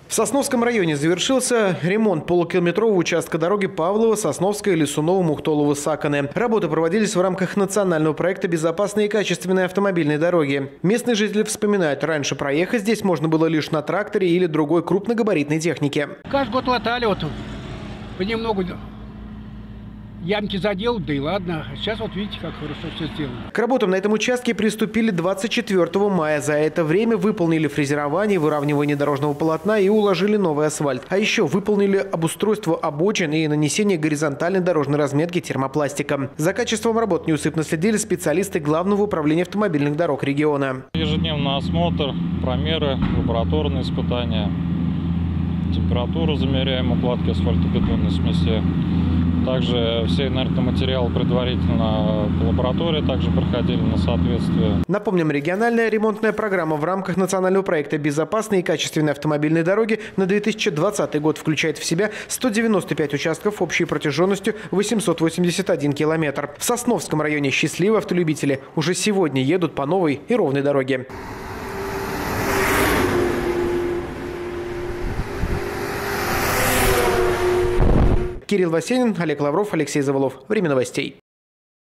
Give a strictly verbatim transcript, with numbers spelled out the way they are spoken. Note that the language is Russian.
В Сосновском районе завершился ремонт полукилометрового участка дороги Павлово-Сосновская, Лисуново-Мухтолово-Саканы. Работы проводились в рамках национального проекта «Безопасные и качественные автомобильные дороги». Местные жители вспоминают, раньше проехать здесь можно было лишь на тракторе или другой крупногабаритной технике. Каждый год латали, вот понемногу ямки заделают, да и ладно. Сейчас вот видите, как хорошо все сделано. К работам на этом участке приступили двадцать четвёртого мая. За это время выполнили фрезерование, выравнивание дорожного полотна и уложили новый асфальт. А еще выполнили обустройство обочин и нанесение горизонтальной дорожной разметки термопластиком. За качеством работ неусыпно следили специалисты Главного управления автомобильных дорог региона. Ежедневный осмотр, промеры, лабораторные испытания, температуру замеряем, укладки асфальтобетонной смеси. Также все инертные материалы предварительно в лаборатории также проходили на соответствие. Напомним, региональная ремонтная программа в рамках национального проекта «Безопасные и качественные автомобильные дороги» на две тысячи двадцатый год включает в себя сто девяносто пять участков общей протяженностью восемьсот восемьдесят один километр. В Сосновском районе счастливые автолюбители уже сегодня едут по новой и ровной дороге. Кирилл Васенин, Олег Лавров, Алексей Заволов. Время новостей.